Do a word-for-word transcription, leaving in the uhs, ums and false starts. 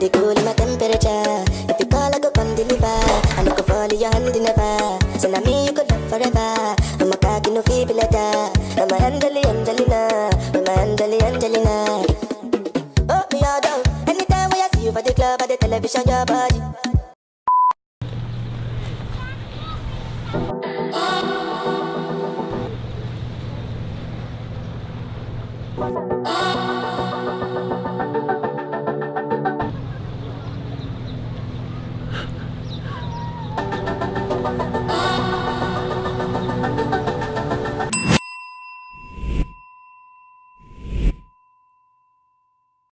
they cool my temperature. If you call, I go come deliver. I no go fall in your hand never. So now me you could love forever. I'm a cocky no feeble letter. I'm a Angeli Angelina. I'm a Angeli Angelina. Oh me all down. Anytime when I see you for the club or the television, your body. Oh.